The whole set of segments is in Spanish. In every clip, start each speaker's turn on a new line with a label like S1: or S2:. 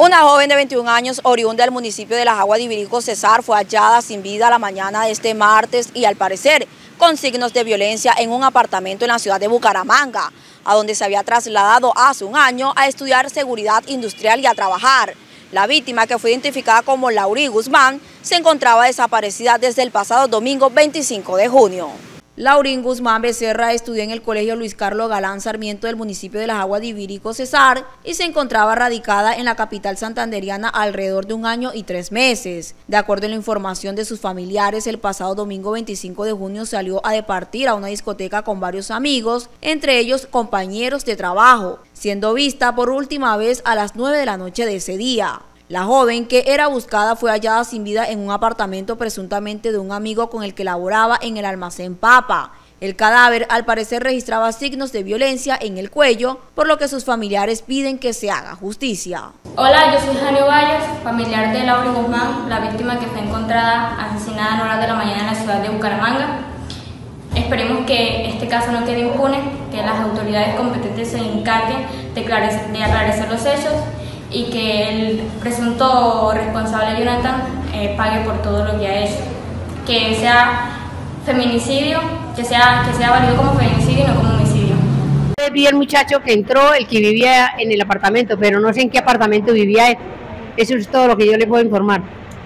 S1: Una joven de 21 años, oriunda del municipio de Las Aguas de Ibirico, Cesar, fue hallada sin vida la mañana de este martes y al parecer con signos de violencia en un apartamento en la ciudad de Bucaramanga, a donde se había trasladado hace un año a estudiar seguridad industrial y a trabajar. La víctima, que fue identificada como Laurí Guzmán, se encontraba desaparecida desde el pasado domingo 25 de junio. Laurín Guzmán Becerra estudió en el colegio Luis Carlos Galán Sarmiento del municipio de Las Aguas de Ibirico, Cesar, y se encontraba radicada en la capital santanderiana alrededor de 1 año y 3 meses. De acuerdo a la información de sus familiares, el pasado domingo 25 de junio salió a departir a una discoteca con varios amigos, entre ellos compañeros de trabajo, siendo vista por última vez a las 9 de la noche de ese día. La joven, que era buscada, fue hallada sin vida en un apartamento presuntamente de un amigo con el que laboraba en el almacén Papa. El cadáver al parecer registraba signos de violencia en el cuello, por lo que sus familiares piden que se haga justicia.
S2: Hola, yo soy Janio Valles, familiar de Laurí Guzmán, la víctima que fue encontrada asesinada en horas de la mañana en la ciudad de Bucaramanga. Esperemos que este caso no quede impune, que las autoridades competentes se encarguen de aclarecer los hechos y que el presunto responsable Jonathan pague por todo lo que ha hecho. Que sea feminicidio, que sea válido como feminicidio y no como homicidio.
S3: Vi el muchacho que entró, el que vivía en el apartamento, pero no sé en qué apartamento vivía él. Eso es todo lo que yo le puedo informar.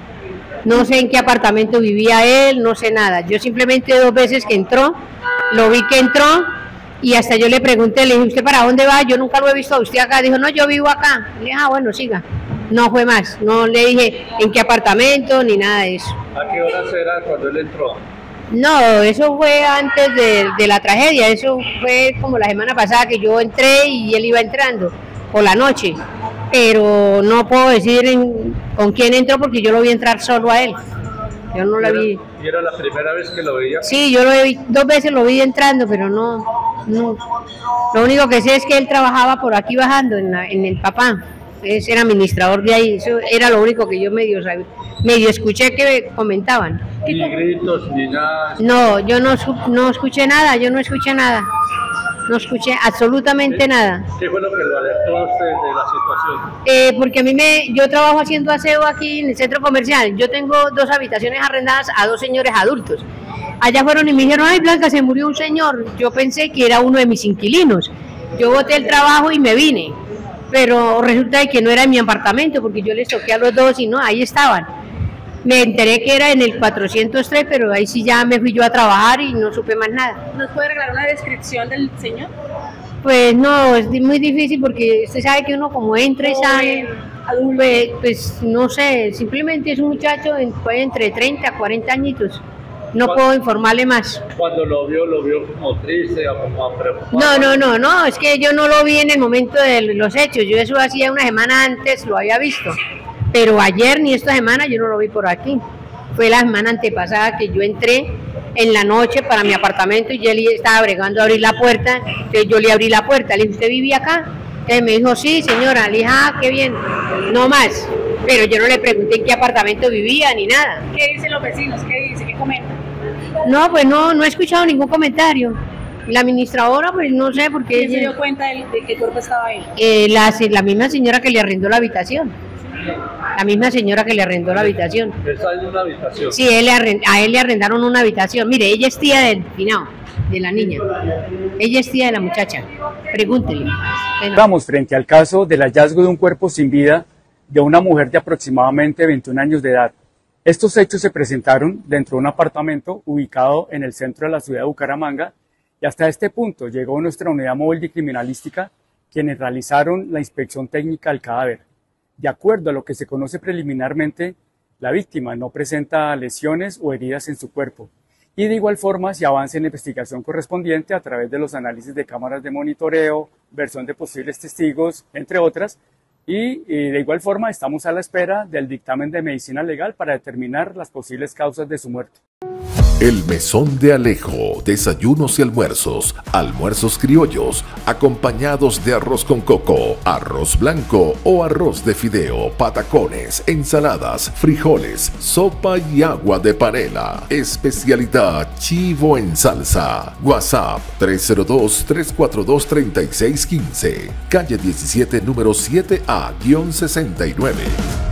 S3: No sé en qué apartamento vivía él, no sé nada. Yo simplemente 2 veces que entró, lo vi que entró, y hasta yo le pregunté, le dije, ¿usted para dónde va? Yo nunca lo he visto a usted acá. Dijo, no, yo vivo acá. Le dije, bueno, siga. No fue más, no le dije en qué apartamento ni nada de eso.
S4: ¿A qué horas era cuando él entró?
S3: No, eso fue antes de la tragedia, eso fue como la semana pasada que yo entré y él iba entrando, por la noche. Pero no puedo decir con quién entró porque yo lo vi entrar solo a él. Yo no lo vi.
S4: ¿Y era la primera vez que lo veía?
S3: Sí, yo 2 veces lo vi entrando, pero no. Lo único que sé es que él trabajaba por aquí bajando, en el Papá. Era administrador de ahí, eso era lo único que yo medio escuché que comentaban.
S4: Ni gritos, ni nada.
S3: No, yo no escuché nada, no escuché absolutamente nada.
S4: ¿Qué fue lo que lo alertó a usted de la situación?
S3: Porque yo trabajo haciendo aseo aquí en el centro comercial. Yo tengo 2 habitaciones arrendadas a 2 señores adultos. Allá fueron y me dijeron, ay Blanca, se murió un señor. Yo pensé que era uno de mis inquilinos. Yo boté el trabajo y me vine. Pero resulta de que no era en mi apartamento, porque yo les toqué a los 2 y no, ahí estaban. Me enteré que era en el 403, pero ahí sí ya me fui yo a trabajar y no supe más nada.
S5: ¿Nos puede regalar una descripción del señor?
S3: Pues no, es muy difícil porque usted sabe que uno como entra y sale, pues no sé, simplemente es un muchacho entre 30 a 40 añitos. No puedo informarle más.
S4: Cuando lo vio como triste o como preocupado.
S3: No, es que yo no lo vi en el momento de los hechos, yo eso hacía una semana antes lo había visto, pero ayer ni esta semana yo no lo vi por aquí. Fue la semana antepasada que yo entré en la noche para mi apartamento y él estaba bregando a abrir la puerta, entonces yo le abrí la puerta, le dije, ¿usted vivía acá? Entonces me dijo, sí señora, le dije, qué bien, no más, pero yo no le pregunté en qué apartamento vivía ni nada.
S5: ¿Qué dicen los vecinos? ¿Qué dice? ¿Qué comentan?
S3: No, pues no he escuchado ningún comentario. La administradora, pues no sé por qué.
S5: ¿Quién se dio cuenta de que el cuerpo estaba ahí?
S3: La misma señora que le arrendó la habitación. La misma señora que le arrendó la habitación.
S4: ¿Está en una habitación?
S3: Sí, a él le arrendaron una habitación. Mire, ella es tía del finado, de la niña. Ella es tía de la muchacha. Pregúntele.
S6: Estamos frente al caso del hallazgo de un cuerpo sin vida de una mujer de aproximadamente 21 años de edad. Estos hechos se presentaron dentro de un apartamento ubicado en el centro de la ciudad de Bucaramanga y hasta este punto llegó nuestra unidad móvil de criminalística, quienes realizaron la inspección técnica del cadáver. De acuerdo a lo que se conoce preliminarmente, la víctima no presenta lesiones o heridas en su cuerpo y de igual forma se avanza en la investigación correspondiente a través de los análisis de cámaras de monitoreo, versión de posibles testigos, entre otras. Y de igual forma estamos a la espera del dictamen de medicina legal para determinar las posibles causas de su muerte.
S7: El Mesón de Alejo, desayunos y almuerzos, almuerzos criollos, acompañados de arroz con coco, arroz blanco o arroz de fideo, patacones, ensaladas, frijoles, sopa y agua de panela. Especialidad chivo en salsa. WhatsApp 302-342-3615. Calle 17, número 7A-69.